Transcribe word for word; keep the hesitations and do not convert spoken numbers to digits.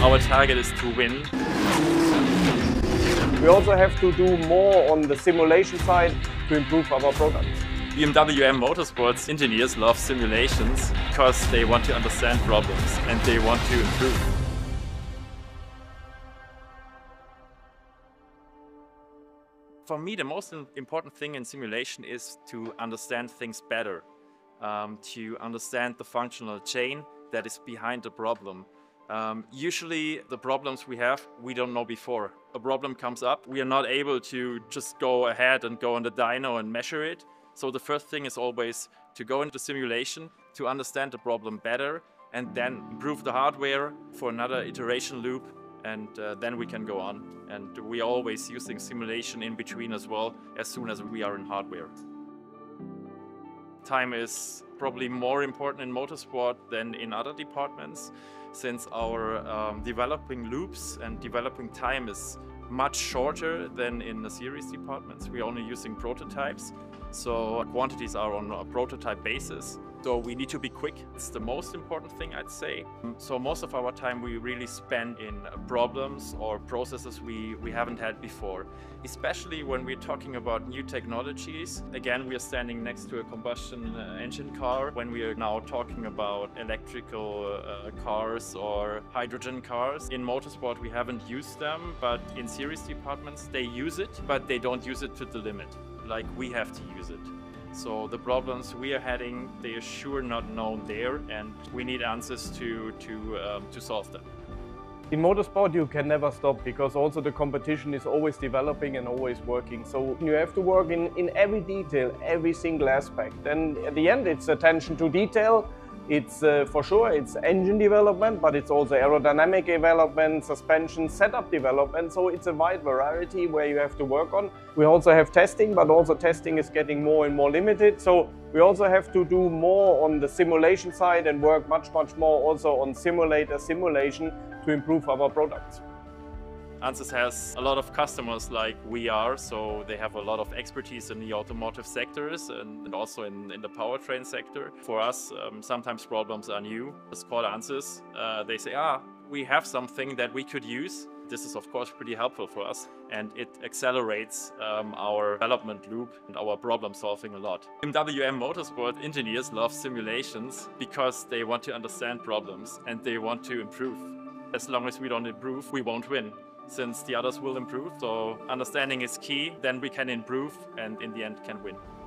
Our target is to win. We also have to do more on the simulation side to improve our products. B M W M Motorsport's engineers love simulations because they want to understand problems and they want to improve. For me, the most important thing in simulation is to understand things better, um, to understand the functional chain that is behind the problem. Um, usually the problems we have, we don't know before. A problem comes up, we are not able to just go ahead and go on the dyno and measure it. So the first thing is always to go into simulation, to understand the problem better, and then improve the hardware for another iteration loop, and uh, then we can go on. And we are always using simulation in between as well, as soon as we are in hardware. Time is probably more important in motorsport than in other departments, since our um, developing loops and developing time is much shorter than in the series departments. We're only using prototypes, so quantities are on a prototype basis. So we need to be quick. It's the most important thing, I'd say. So most of our time we really spend in problems or processes we, we haven't had before. Especially when we're talking about new technologies. Again, we are standing next to a combustion uh, engine car. When we are now talking about electrical uh, cars or hydrogen cars. In motorsport we haven't used them, but in series departments they use it, but they don't use it to the limit. Like we have to use it. So the problems we are having, they are sure not known there, and we need answers to, to, um, to solve them. In motorsport you can never stop, because also the competition is always developing and always working. So you have to work in, in every detail, every single aspect. And at the end it's attention to detail. It's uh, for sure, it's engine development, but it's also aerodynamic development, suspension, setup development. So it's a wide variety where you have to work on. We also have testing, but also testing is getting more and more limited. So we also have to do more on the simulation side and work much, much more also on simulator simulation to improve our products. Ansys has a lot of customers like we are, so they have a lot of expertise in the automotive sectors and, and also in, in the powertrain sector. For us, um, sometimes problems are new. It's called Ansys. Uh, they say, ah, we have something that we could use. This is of course pretty helpful for us, and it accelerates um, our development loop and our problem solving a lot. B M W M Motorsport engineers love simulations because they want to understand problems and they want to improve. As long as we don't improve, we won't win, since the others will improve. So understanding is key, then we can improve and in the end can win.